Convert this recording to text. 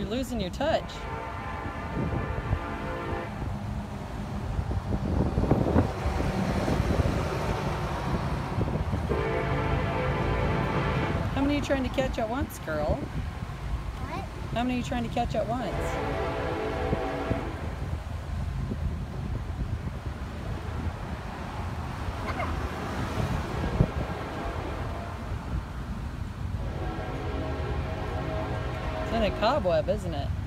You're losing your touch. How many are you trying to catch at once, girl? What? How many are you trying to catch at once? It's in a cobweb, isn't it?